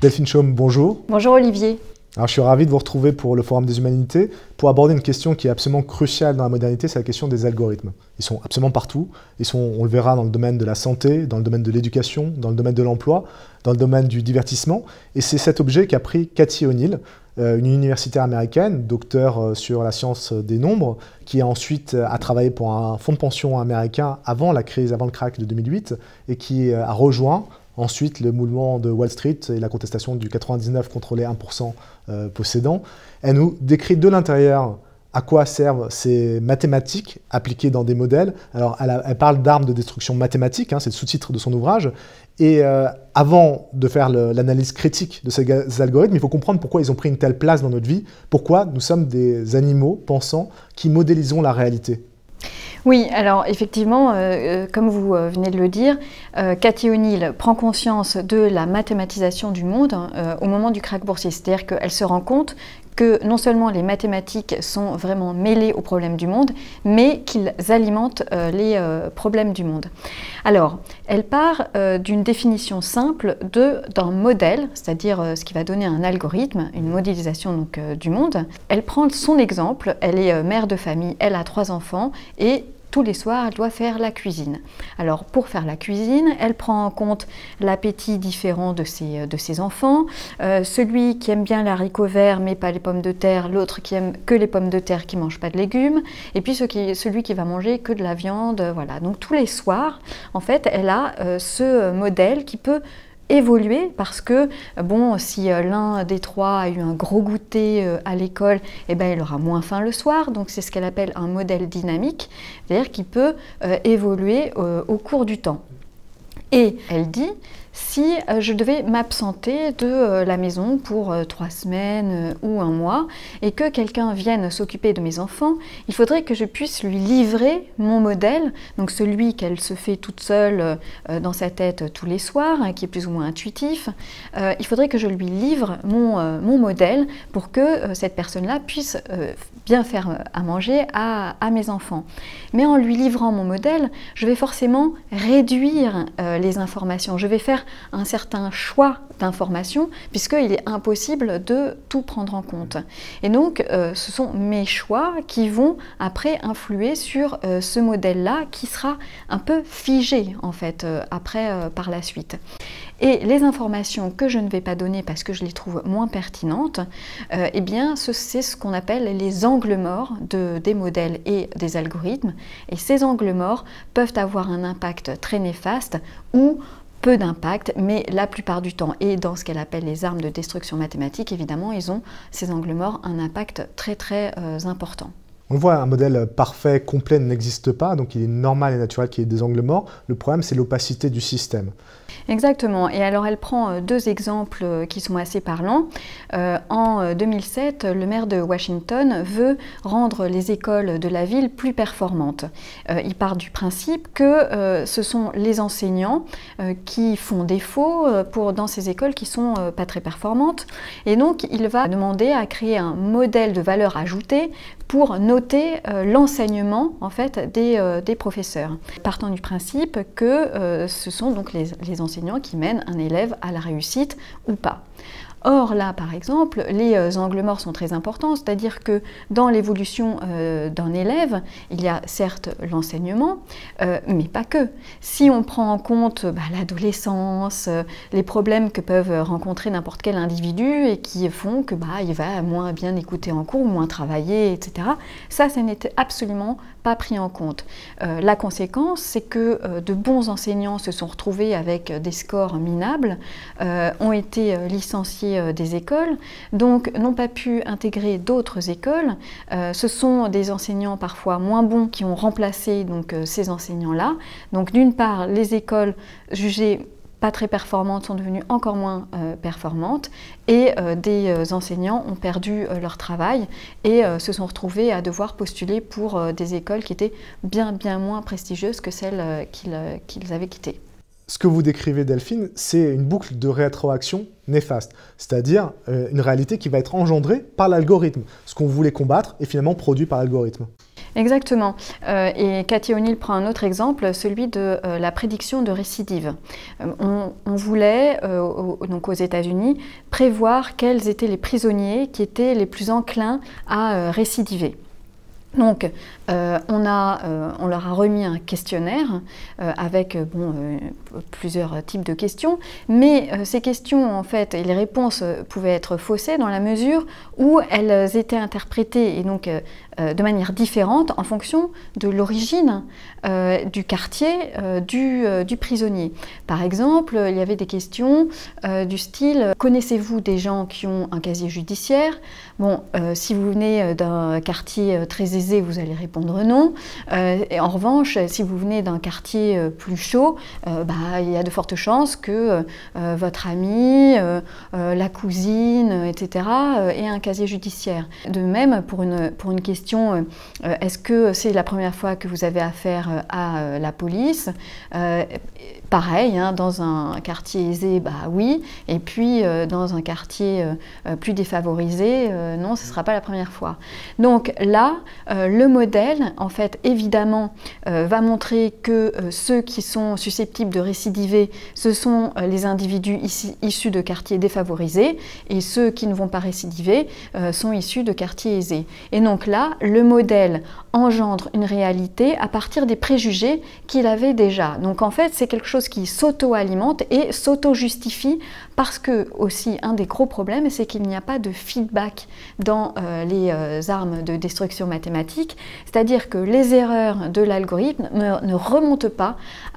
Delphine Chaume, bonjour. Bonjour Olivier. Alors, je suis ravi de vous retrouver pour le Forum des Humanités pour aborder une question qui est absolument cruciale dans la modernité, c'est la question des algorithmes. Ils sont absolument partout, on le verra dans le domaine de la santé, dans le domaine de l'éducation, dans le domaine de l'emploi, dans le domaine du divertissement. Et c'est cet objet qu'a pris Cathy O'Neil, une universitaire américaine, docteure sur la science des nombres, qui ensuite a travaillé pour un fonds de pension américain avant la crise, avant le crack de 2008, et qui a rejoint ensuite le mouvement de Wall Street et la contestation du 99 contre les 1% possédants. Elle nous décrit de l'intérieur à quoi servent ces mathématiques appliquées dans des modèles. Alors, elle parle d'armes de destruction mathématique, c'est le sous-titre de son ouvrage. Et avant de faire l'analyse critique de ces algorithmes, il faut comprendre pourquoi ils ont pris une telle place dans notre vie, pourquoi nous sommes des animaux pensants qui modélisons la réalité. Oui, alors effectivement, comme vous venez de le dire, Cathy O'Neil prend conscience de la mathématisation du monde au moment du krach boursier. C'est-à-dire qu'elle se rend compte que non seulement les mathématiques sont vraiment mêlées aux problèmes du monde, mais qu'ils alimentent les problèmes du monde. Alors, elle part d'une définition simple d'un modèle, c'est-à-dire ce qui va donner un algorithme, une modélisation donc, du monde. Elle prend son exemple, elle est mère de famille, elle a 3 enfants et tous les soirs, elle doit faire la cuisine. Alors, pour faire la cuisine, elle prend en compte l'appétit différent de ses enfants, celui qui aime bien les haricots verts mais pas les pommes de terre, l'autre qui aime que les pommes de terre qui ne mange pas de légumes, et puis celui qui va manger que de la viande, voilà. Donc tous les soirs, en fait, elle a ce modèle qui peut évoluer parce que, bon, si l'un des 3 a eu un gros goûter à l'école, eh ben, il aura moins faim le soir, donc c'est ce qu'elle appelle un modèle dynamique, c'est-à-dire qui peut évoluer au cours du temps. Et elle dit, si je devais m'absenter de la maison pour 3 semaines ou 1 mois et que quelqu'un vienne s'occuper de mes enfants, il faudrait que je puisse lui livrer mon modèle, donc celui qu'elle se fait toute seule dans sa tête tous les soirs, qui est plus ou moins intuitif. Il faudrait que je lui livre mon modèle pour que cette personne-là puisse bien faire à manger à mes enfants. Mais en lui livrant mon modèle, je vais forcément réduire les informations. Je vais faire un certain choix d'informations puisqu'il est impossible de tout prendre en compte. Et donc, ce sont mes choix qui vont après influer sur ce modèle-là qui sera un peu figé en fait après par la suite. Et les informations que je ne vais pas donner parce que je les trouve moins pertinentes, eh bien, c'est ce qu'on appelle les angles morts des modèles et des algorithmes. Et ces angles morts peuvent avoir un impact très néfaste ou peu d'impact, mais la plupart du temps, et dans ce qu'elle appelle les armes de destruction mathématique, évidemment, ils ont, ces angles morts, un impact très très important. On le voit, un modèle parfait, complet n'existe pas, donc il est normal et naturel qu'il y ait des angles morts. Le problème, c'est l'opacité du système. Exactement. Et alors, elle prend 2 exemples qui sont assez parlants. En 2007, le maire de Washington veut rendre les écoles de la ville plus performantes. Il part du principe que ce sont les enseignants qui font défaut dans ces écoles qui ne sont pas très performantes. Et donc, il va demander à créer un modèle de valeur ajoutée pour noter l'enseignement en fait, des professeurs. Partant du principe que ce sont donc les enseignants qui mènent un élève à la réussite ou pas. Or là, par exemple, les angles morts sont très importants, c'est-à-dire que dans l'évolution d'un élève, il y a certes l'enseignement, mais pas que. Si on prend en compte l'adolescence, les problèmes que peuvent rencontrer n'importe quel individu et qui font que il va moins bien écouter en cours, moins travailler, etc., ça n'était absolument pas pris en compte. La conséquence, c'est que de bons enseignants se sont retrouvés avec des scores minables, ont été licenciés des écoles, donc n'ont pas pu intégrer d'autres écoles. Ce sont des enseignants parfois moins bons qui ont remplacé donc, ces enseignants-là. Donc d'une part, les écoles jugées pas très performantes sont devenues encore moins performantes et des enseignants ont perdu leur travail et se sont retrouvés à devoir postuler pour des écoles qui étaient bien moins prestigieuses que celles qu'ils avaient quittées. Ce que vous décrivez, Delphine, c'est une boucle de rétroaction néfaste, c'est-à-dire une réalité qui va être engendrée par l'algorithme. Ce qu'on voulait combattre est finalement produit par l'algorithme. Exactement. Et Cathy O'Neil prend un autre exemple, celui de la prédiction de récidive. On voulait, donc aux États-Unis, prévoir quels étaient les prisonniers qui étaient les plus enclins à récidiver. Donc, on leur a remis un questionnaire avec plusieurs types de questions, mais ces questions, en fait, et les réponses pouvaient être faussées dans la mesure où elles étaient interprétées et donc de manière différente en fonction de l'origine du quartier du prisonnier. Par exemple, il y avait des questions du style « Connaissez-vous des gens qui ont un casier judiciaire ?» Bon, si vous venez d'un quartier très aisé, vous allez répondre non. Et en revanche, si vous venez d'un quartier plus chaud, il y a de fortes chances que votre ami, la cousine, etc. ait un casier judiciaire. De même, pour une question, est-ce que c'est la première fois que vous avez affaire à la police? Pareil, hein, dans un quartier aisé, oui, et puis dans un quartier plus défavorisé, non, ce ne sera pas la première fois. Donc là, le modèle, en fait, évidemment, va montrer que ceux qui sont susceptibles de récidiver, ce sont les individus issus de quartiers défavorisés, et ceux qui ne vont pas récidiver sont issus de quartiers aisés. Et donc là, le modèle engendre une réalité à partir des préjugés qu'il avait déjà. Donc en fait, c'est quelque chose qui s'auto-alimente et s'auto-justifie parce que, aussi, un des gros problèmes, c'est qu'il n'y a pas de feedback dans les armes de destruction mathématique, c'est-à-dire que les erreurs de l'algorithme ne remontent pas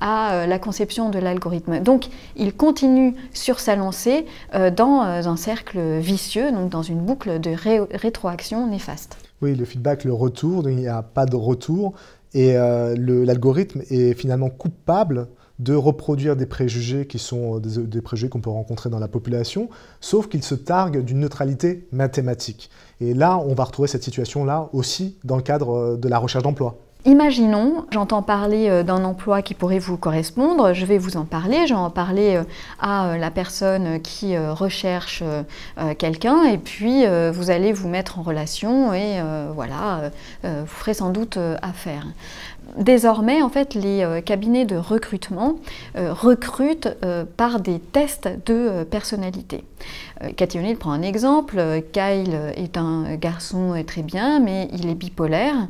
à la conception de l'algorithme. Donc, il continue sur sa lancée dans un cercle vicieux, donc dans une boucle de rétroaction néfaste. Oui, le feedback, le retour, il n'y a pas de retour, et l'algorithme est finalement coupable de reproduire des préjugés qui sont des préjugés qu'on peut rencontrer dans la population, sauf qu'il se targue d'une neutralité mathématique. Et là, on va retrouver cette situation-là aussi dans le cadre de la recherche d'emploi. Imaginons, j'entends parler d'un emploi qui pourrait vous correspondre, je vais vous en parler, je vais en parler à la personne qui recherche quelqu'un, et puis vous allez vous mettre en relation et voilà, vous ferez sans doute affaire. Désormais, en fait, les cabinets de recrutement recrutent par des tests de personnalité. Cathy O'Neil prend un exemple. Kyle est un garçon très bien, mais il est bipolaire.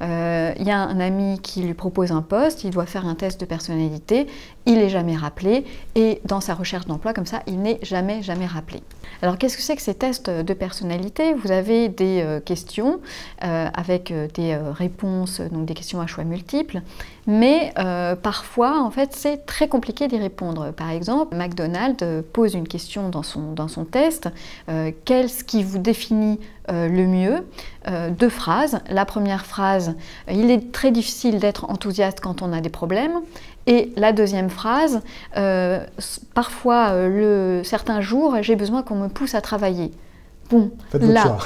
Il y a un ami qui lui propose un poste, il doit faire un test de personnalité, il n'est jamais rappelé, et dans sa recherche d'emploi, comme ça, il n'est jamais rappelé. Alors, qu'est-ce que c'est que ces tests de personnalité? Vous avez des questions avec des réponses, donc des questions à choix multiples, mais parfois, en fait, c'est très compliqué d'y répondre. Par exemple, McDonald's pose une question dans son test, qu'est-ce qui vous définit le mieux? Deux phrases. La première phrase, il est très difficile d'être enthousiaste quand on a des problèmes. Et la deuxième phrase, parfois, certains jours, j'ai besoin qu'on me pousse à travailler. Bon, là,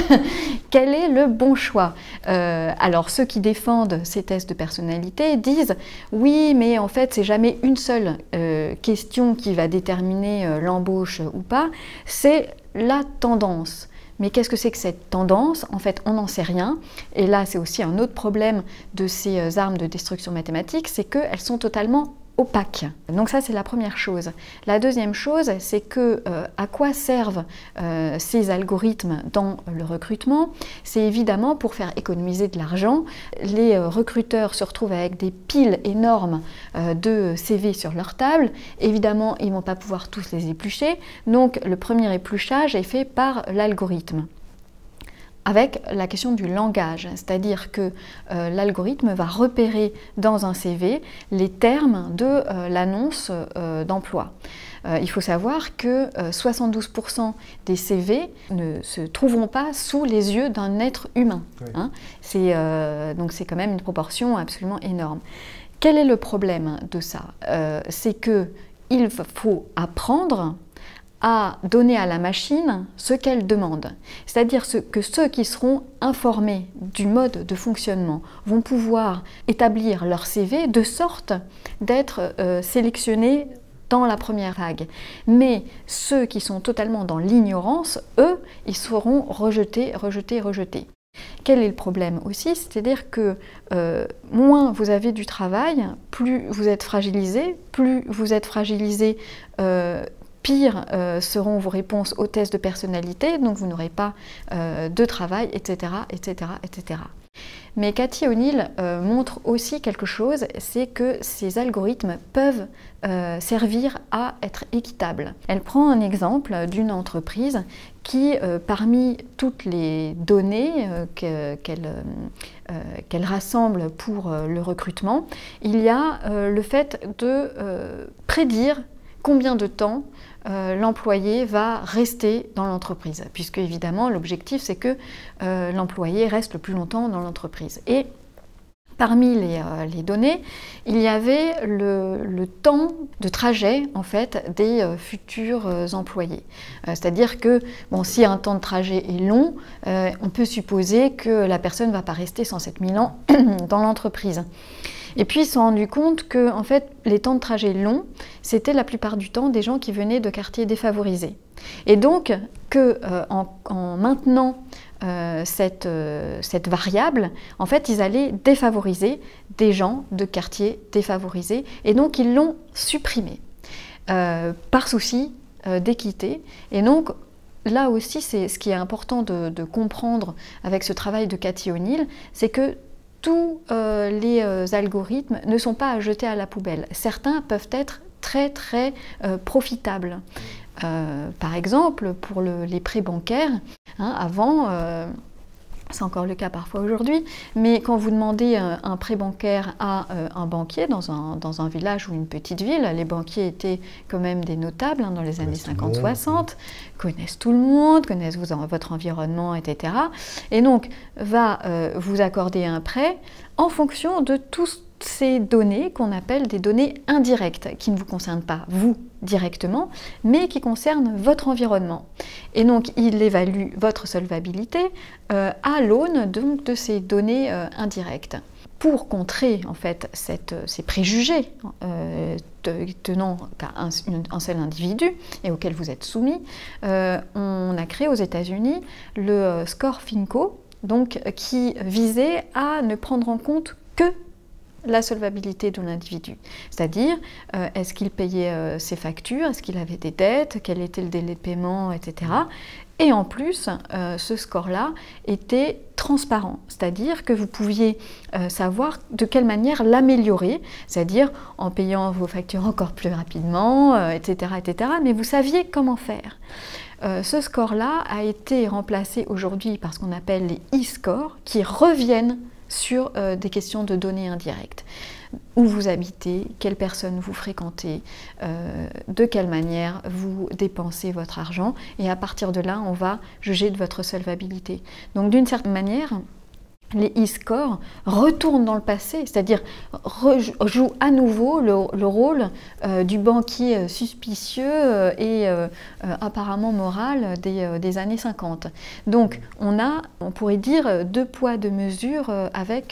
quel est le bon choix? Alors, ceux qui défendent ces tests de personnalité disent « Oui, mais en fait, c'est jamais une seule question qui va déterminer l'embauche ou pas, c'est la tendance ». Mais qu'est-ce que c'est que cette tendance? En fait, on n'en sait rien. Et là, c'est aussi un autre problème de ces armes de destruction mathématique, c'est qu'elles sont totalement opaques. Donc ça, c'est la première chose. La deuxième chose, c'est que à quoi servent ces algorithmes dans le recrutement? C'est évidemment pour faire économiser de l'argent. Les recruteurs se retrouvent avec des piles énormes de CV sur leur table. Évidemment, ils ne vont pas pouvoir tous les éplucher. Donc le premier épluchage est fait par l'algorithme, avec la question du langage, c'est-à-dire que l'algorithme va repérer dans un CV les termes de l'annonce d'emploi. Il faut savoir que 72% des CV ne se trouveront pas sous les yeux d'un être humain. Oui. Hein. Donc c'est quand même une proportion absolument énorme. Quel est le problème de ça? C'est qu'il faut apprendre à donner à la machine ce qu'elle demande. C'est-à-dire que ceux qui seront informés du mode de fonctionnement vont pouvoir établir leur CV de sorte d'être sélectionnés dans la première vague. Mais ceux qui sont totalement dans l'ignorance, eux, ils seront rejetés. Quel est le problème aussi? C'est-à-dire que moins vous avez du travail, plus vous êtes fragilisé, pire seront vos réponses aux tests de personnalité, donc vous n'aurez pas de travail, etc., etc., etc. Mais Cathy O'Neil montre aussi quelque chose, c'est que ces algorithmes peuvent servir à être équitables. Elle prend un exemple d'une entreprise qui, parmi toutes les données qu'elle rassemble pour le recrutement, il y a le fait de prédire combien de temps l'employé va rester dans l'entreprise, puisque évidemment l'objectif c'est que l'employé reste le plus longtemps dans l'entreprise. Et parmi les données, il y avait le temps de trajet en fait des futurs employés. C'est-à-dire que bon, si un temps de trajet est long, on peut supposer que la personne ne va pas rester 107 000 ans dans l'entreprise. Et puis ils se sont rendus compte que en fait, les temps de trajet longs, c'était la plupart du temps des gens qui venaient de quartiers défavorisés. Et donc, en maintenant cette variable, en fait, ils allaient défavoriser des gens de quartiers défavorisés. Et donc, ils l'ont supprimé par souci d'équité. Et donc, là aussi, c'est ce qui est important de comprendre avec ce travail de Cathy O'Neil, c'est que tous les algorithmes ne sont pas à jeter à la poubelle. Certains peuvent être très très profitables. Par exemple, pour les prêts bancaires, hein, avant, c'est encore le cas parfois aujourd'hui, mais quand vous demandez un prêt bancaire à un banquier dans un village ou une petite ville, les banquiers étaient quand même des notables hein, dans les années 50-60, connaissent tout le monde, connaissent votre environnement, etc. Et donc, va vous accorder un prêt en fonction de toutes ces données qu'on appelle des données indirectes, qui ne vous concernent pas vous directement, mais qui concernent votre environnement. Et donc, il évalue votre solvabilité à l'aune de ces données indirectes. Pour contrer en fait ces préjugés tenant qu'à un seul individu et auquel vous êtes soumis, on a créé aux États-Unis le score FINCO, donc, qui visait à ne prendre en compte que la solvabilité de l'individu, c'est-à-dire est-ce qu'il payait ses factures, est-ce qu'il avait des dettes, quel était le délai de paiement, etc. Et en plus, ce score-là était transparent, c'est-à-dire que vous pouviez savoir de quelle manière l'améliorer, c'est-à-dire en payant vos factures encore plus rapidement, etc., etc., mais vous saviez comment faire. Ce score-là a été remplacé aujourd'hui par ce qu'on appelle les e-scores, qui reviennent sur des questions de données indirectes. Où vous habitez, quelles personnes vous fréquentez, de quelle manière vous dépensez votre argent, et à partir de là, on va juger de votre solvabilité. Donc d'une certaine manière, les e-scores retournent dans le passé, c'est-à-dire jouent à nouveau le rôle du banquier suspicieux et apparemment moral des années 50. Donc on pourrait dire deux poids, deux mesures avec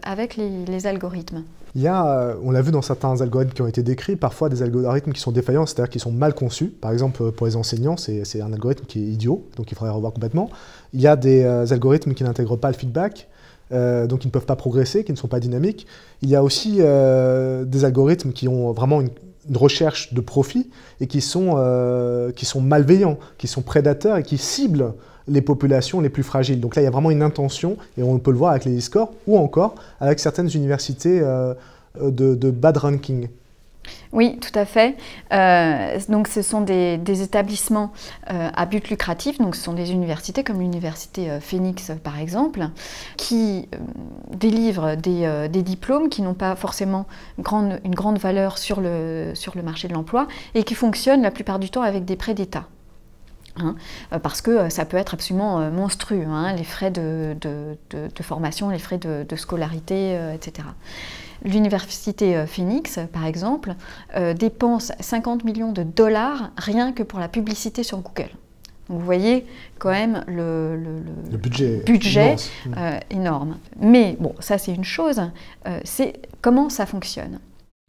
les algorithmes. Il y a, on l'a vu dans certains algorithmes qui ont été décrits, parfois des algorithmes qui sont défaillants, c'est-à-dire qui sont mal conçus. Par exemple, pour les enseignants, c'est un algorithme qui est idiot, donc il faudrait revoir complètement. Il y a des algorithmes qui n'intègrent pas le feedback, donc qui ne peuvent pas progresser, qui ne sont pas dynamiques. Il y a aussi des algorithmes qui ont vraiment une recherche de profit et qui sont malveillants, qui sont prédateurs et qui ciblent les populations les plus fragiles. Donc là, il y a vraiment une intention, et on peut le voir avec les e-scores, ou encore avec certaines universités de bad ranking. Oui, tout à fait. Donc ce sont des établissements à but lucratif, donc ce sont des universités comme l'université Phoenix par exemple, qui délivrent des diplômes qui n'ont pas forcément une grande valeur sur le marché de l'emploi et qui fonctionnent la plupart du temps avec des prêts d'État. Hein, parce que ça peut être absolument monstrueux, hein, les frais de formation, les frais de scolarité, etc. L'université Phoenix, par exemple, dépense 50 millions de dollars rien que pour la publicité sur Google. Donc vous voyez quand même le budget énorme. Mais bon, ça c'est une chose, c'est comment ça fonctionne.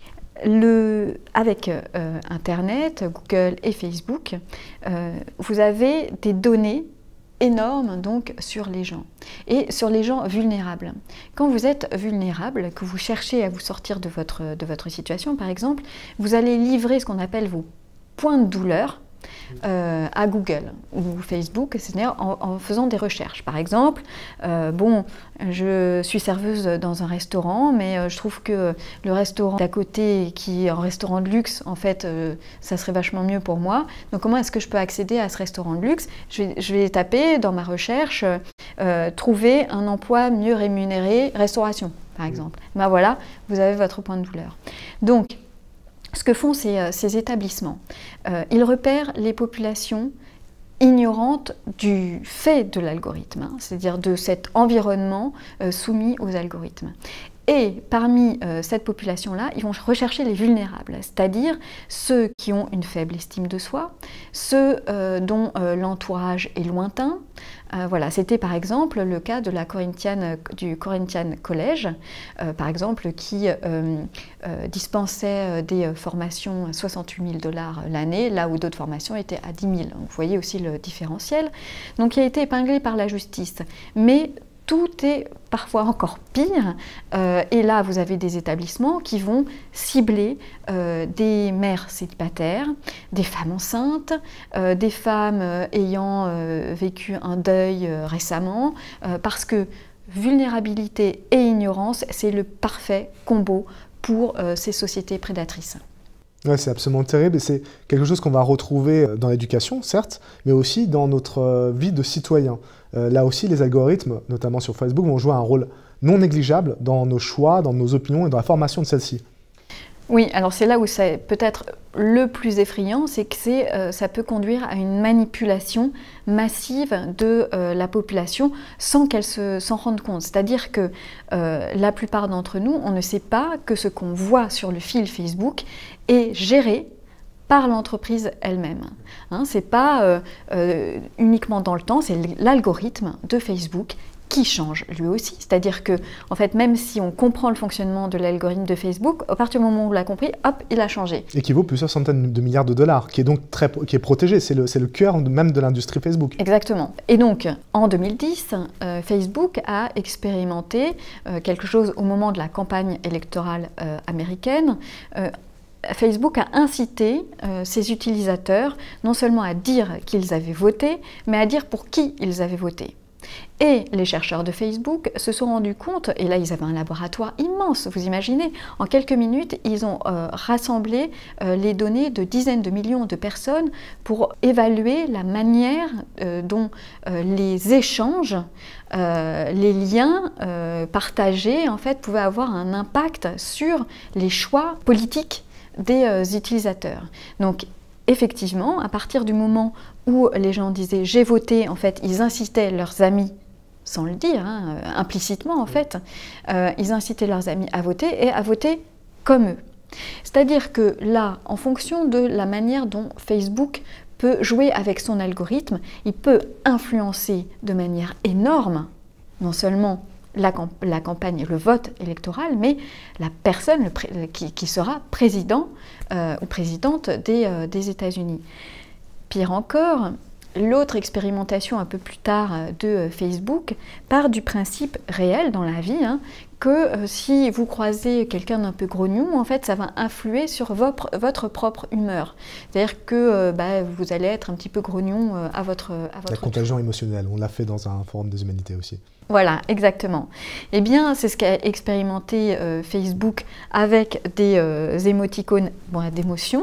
Avec Internet, Google et Facebook, vous avez des données énorme donc sur les gens et sur les gens vulnérables. Quand vous êtes vulnérable, que vous cherchez à vous sortir de votre situation par exemple, vous allez livrer ce qu'on appelle vos points de douleur à Google ou Facebook, c'est-à-dire en faisant des recherches. Par exemple, bon, je suis serveuse dans un restaurant, mais je trouve que le restaurant d'à côté, qui est un restaurant de luxe, en fait, ça serait vachement mieux pour moi. Donc comment est-ce que je peux accéder à ce restaurant de luxe? Je vais taper dans ma recherche, trouver un emploi mieux rémunéré, restauration, par exemple. Ben voilà, vous avez votre point de douleur. Donc, ce que font ces établissements, ils repèrent les populations ignorantes du fait de l'algorithme, hein, c'est-à-dire de cet environnement soumis aux algorithmes. Et parmi cette population-là, ils vont rechercher les vulnérables, c'est-à-dire ceux qui ont une faible estime de soi, ceux dont l'entourage est lointain. Voilà, c'était par exemple le cas de du Corinthian College, par exemple, qui dispensait des formations à 68 000 $ l'année, là où d'autres formations étaient à 10 000. Donc, vous voyez aussi le différentiel. Donc, il a été épinglé par la justice. Mais tout est parfois encore pire, et là vous avez des établissements qui vont cibler des mères célibataires, des femmes enceintes, des femmes ayant vécu un deuil récemment, parce que vulnérabilité et ignorance, c'est le parfait combo pour ces sociétés prédatrices. Ouais, c'est absolument terrible et c'est quelque chose qu'on va retrouver dans l'éducation, certes, mais aussi dans notre vie de citoyen. Là aussi, les algorithmes, notamment sur Facebook, vont jouer un rôle non négligeable dans nos choix, dans nos opinions et dans la formation de celles-ci. Oui, alors c'est là où c'est peut-être le plus effrayant, c'est que ça peut conduire à une manipulation massive de la population sans qu'elle s'en rende compte. C'est-à-dire que la plupart d'entre nous, on ne sait pas que ce qu'on voit sur le fil Facebook est géré par l'entreprise elle-même. Hein, c'est pas uniquement dans le temps, c'est l'algorithme de Facebook qui change lui aussi. C'est-à-dire que, en fait, même si on comprend le fonctionnement de l'algorithme de Facebook, à partir du moment où on l'a compris, hop, il a changé. Et qui vaut plusieurs centaines de milliards de dollars, qui est donc qui est protégé, c'est le cœur même de l'industrie Facebook. Exactement. Et donc, en 2010, Facebook a expérimenté quelque chose au moment de la campagne électorale américaine. Facebook a incité ses utilisateurs non seulement à dire qu'ils avaient voté, mais à dire pour qui ils avaient voté. Et les chercheurs de Facebook se sont rendus compte, et là ils avaient un laboratoire immense, vous imaginez, en quelques minutes ils ont rassemblé les données de dizaines de millions de personnes pour évaluer la manière dont les échanges, les liens partagés en fait pouvaient avoir un impact sur les choix politiques des utilisateurs. Donc effectivement, à partir du moment où les gens disaient « j'ai voté », en fait, ils incitaient leurs amis, sans le dire, hein, implicitement en fait, ils incitaient leurs amis à voter et à voter comme eux. C'est-à-dire que là, en fonction de la manière dont Facebook peut jouer avec son algorithme, il peut influencer de manière énorme, non seulement la campagne, le vote électoral, mais la personne qui sera président ou présidente des États-Unis. Pire encore, l'autre expérimentation un peu plus tard de Facebook part du principe réel dans la vie, hein, que si vous croisez quelqu'un d'un peu grognon, en fait, ça va influer sur votre propre humeur. C'est-à-dire que vous allez être un petit peu grognon à votre La contagion émotionnelle, on l'a fait dans un forum des humanités aussi. Voilà, exactement. Eh bien, c'est ce qu'a expérimenté Facebook avec des émoticônes d'émotion.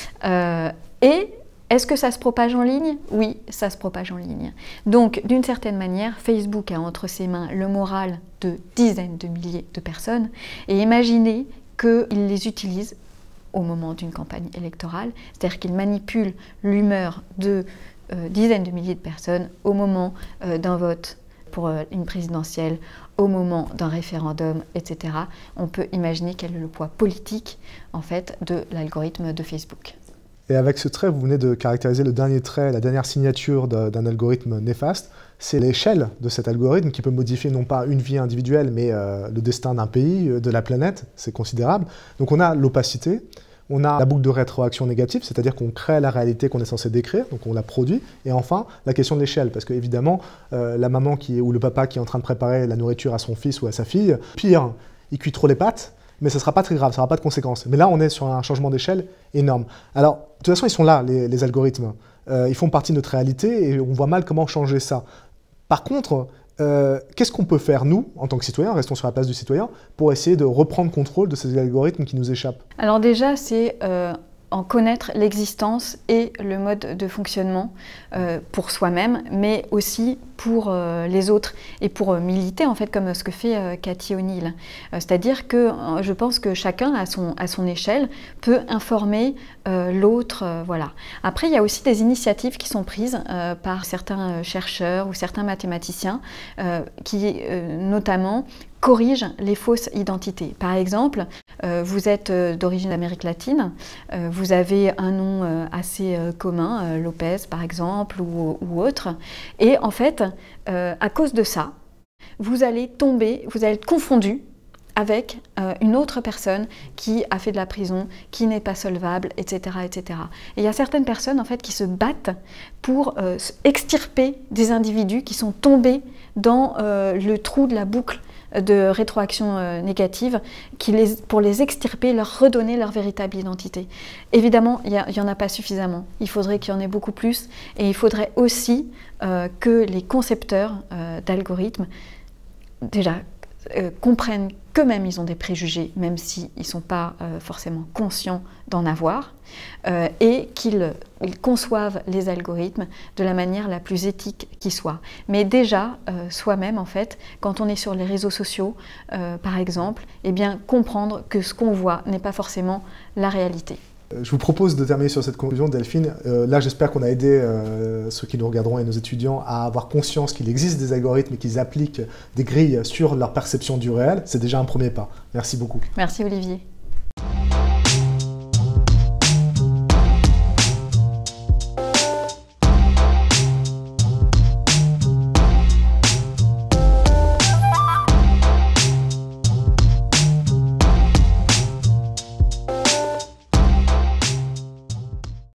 Et est-ce que ça se propage en ligne? Oui, ça se propage en ligne. Donc, d'une certaine manière, Facebook a entre ses mains le moral de dizaines de milliers de personnes. Et imaginez qu'il les utilise au moment d'une campagne électorale, c'est-à-dire qu'il manipule l'humeur de dizaines de milliers de personnes au moment d'un vote pour une présidentielle, au moment d'un référendum, etc. On peut imaginer quel est le poids politique, en fait, de l'algorithme de Facebook. Et avec ce trait, vous venez de caractériser le dernier trait, la dernière signature d'un algorithme néfaste. C'est l'échelle de cet algorithme qui peut modifier non pas une vie individuelle, mais le destin d'un pays, de la planète. C'est considérable. Donc on a l'opacité, On a la boucle de rétroaction négative, c'est-à-dire qu'on crée la réalité qu'on est censé décrire, donc on la produit. Et enfin, la question de l'échelle, parce qu'évidemment, la maman ou le papa qui est en train de préparer la nourriture à son fils ou à sa fille, pire, il cuit trop les pâtes, mais ça ne sera pas très grave, ça n'aura pas de conséquences. Mais là, on est sur un changement d'échelle énorme. Alors, de toute façon, ils sont là, les algorithmes. Ils font partie de notre réalité et on voit mal comment changer ça. Par contre, qu'est-ce qu'on peut faire, nous, en tant que citoyens, restons sur la place du citoyen, pour essayer de reprendre contrôle de ces algorithmes qui nous échappent? Alors déjà, c'est en connaître l'existence et le mode de fonctionnement pour soi-même, mais aussi pour les autres et pour militer, en fait, comme ce que fait Cathy O'Neil. C'est-à-dire que je pense que chacun, à son échelle, peut informer l'autre. Voilà. Après, il y a aussi des initiatives qui sont prises par certains chercheurs ou certains mathématiciens qui, notamment, corrige les fausses identités. Par exemple, vous êtes d'origine d'Amérique latine, vous avez un nom assez commun, Lopez par exemple, ou autre, et en fait, à cause de ça, vous allez être confondu avec une autre personne qui a fait de la prison, qui n'est pas solvable, etc., etc. Et il y a certaines personnes en fait qui se battent pour extirper des individus qui sont tombés dans le trou de la boucle de rétroaction négative, pour les extirper, leur redonner leur véritable identité. Évidemment, il n'y en a pas suffisamment. Il faudrait qu'il y en ait beaucoup plus. Et il faudrait aussi que les concepteurs d'algorithmes, déjà, comprennent qu'eux-mêmes ils ont des préjugés, même s'ils ne sont pas forcément conscients d'en avoir, et qu'ils conçoivent les algorithmes de la manière la plus éthique qui soit. Mais déjà, soi-même, en fait, quand on est sur les réseaux sociaux, par exemple, eh bien, comprendre que ce qu'on voit n'est pas forcément la réalité. Je vous propose de terminer sur cette conclusion, Delphine. Là, j'espère qu'on a aidé ceux qui nous regarderont et nos étudiants à avoir conscience qu'il existe des algorithmes et qu'ils appliquent des grilles sur leur perception du réel. C'est déjà un premier pas. Merci beaucoup. Merci Olivier.